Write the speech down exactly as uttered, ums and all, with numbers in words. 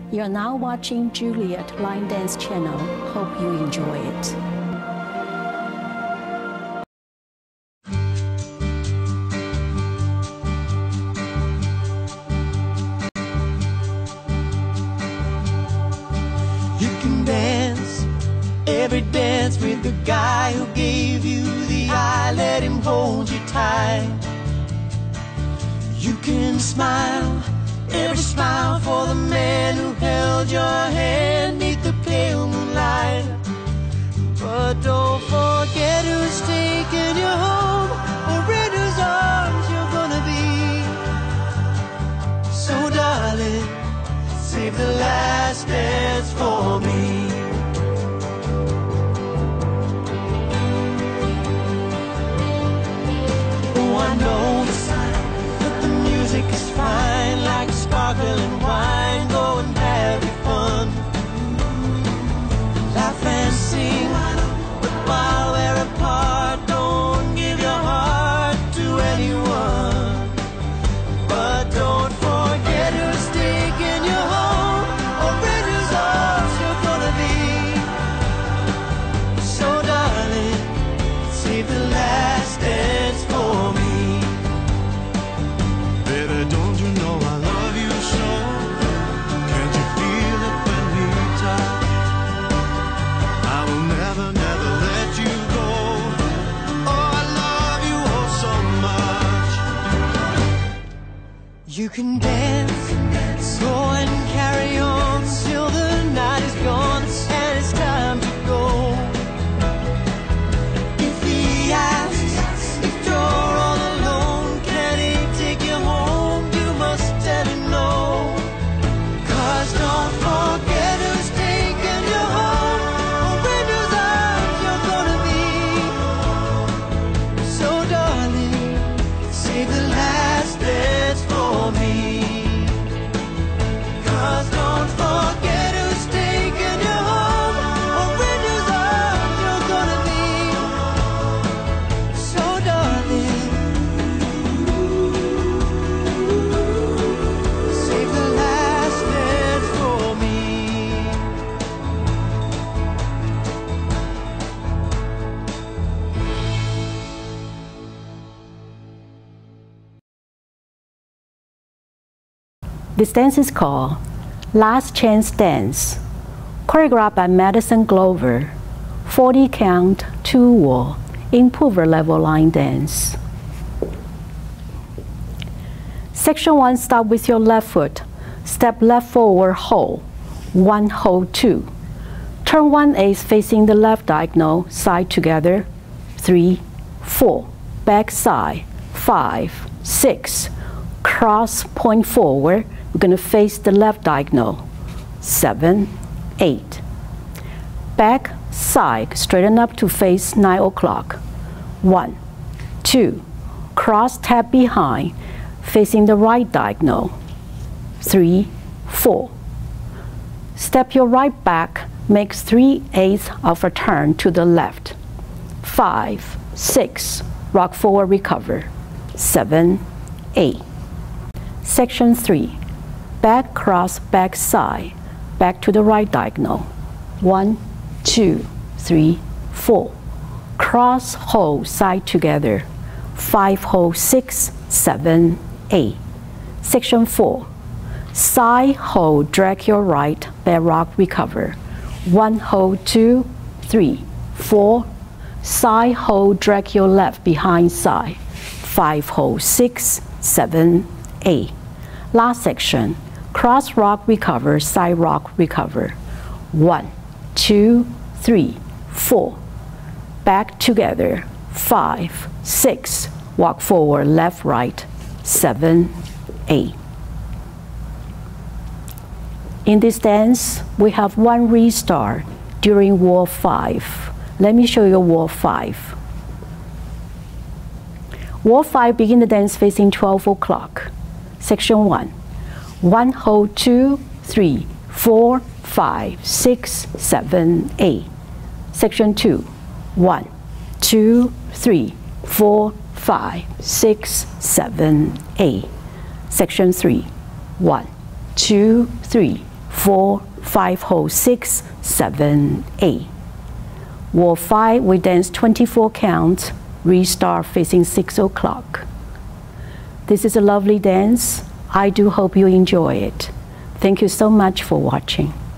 You're now watching Juliet Line Dance Channel. Hope you enjoy it. You can dance every dance with the guy who gave you the eye. Let him hold you tight. You can smile every smile for the man who held your hand neath the pale moonlight. But don't forget who's taking you home, or in whose arms you're gonna be. So darling, save the last dance for me. Oh, I know that the music is fine, like sparkling wine. Go and have your fun, laugh and sing, but while we're apart, don't give your heart to anyone. But don't forget who's taking you home, or in whose arms you're gonna be. So darling, save the last dance for me. Baby, don't you know I love you so? Can't you feel it when we touch? I will never, never let you go. Oh, I love you oh so much. You can dance, go and carry on till the night is gone and it's time to go. If he asks if you're all alone, can he take you home? You must tell him no. 'Cause don't forget who's taking you home, or in whose arms you're gonna be. So darling, save the last dance for me. 'Cause don't forget who's taking you home, or in whose arms you're gonna be. So darling, save the last dance for me. This dance is called Last Chance Dance, choreographed by Maddison Glover, forty count, two wall, improver level line dance. Section one, start with your left foot. Step left forward, hold. One, hold, two. Turn one eighth facing the left diagonal, side together. Three, four. Back side. Five, six. Cross, point forward. We're going to face the left diagonal. Seven, eight. Back side, straighten up to face nine o'clock. One, two. Cross, tap behind, facing the right diagonal. Three, four. Step your right back, makes three eighths of a turn to the left. Five, six. Rock forward, recover. Seven, eight. Section three. Back cross, back side, back to the right diagonal. One, two, three, four. Cross, hold, side together. Five, hold, six, seven, eight. Section four. Side, hold, drag your right, back rock, recover. One, hold, two, three, four. Side, hold, drag your left, behind side. Five, hold, six, seven, eight. Last section. Cross rock, recover, side rock, recover. One, two, three, four. Back together. Five, six. Walk forward, left, right. Seven, eight. In this dance, we have one restart during wall five. Let me show you wall five. Wall five, begin the dance facing twelve o'clock. Section one. One, hold, two, three, four, five, six, seven, eight. Section two. One, two, three, four, five, six, seven, eight. Section three. One, two, three, four, five, hold six, seven, eight. Wall five, we dance twenty-four counts, restart facing six o'clock. This is a lovely dance. I do hope you enjoy it. Thank you so much for watching.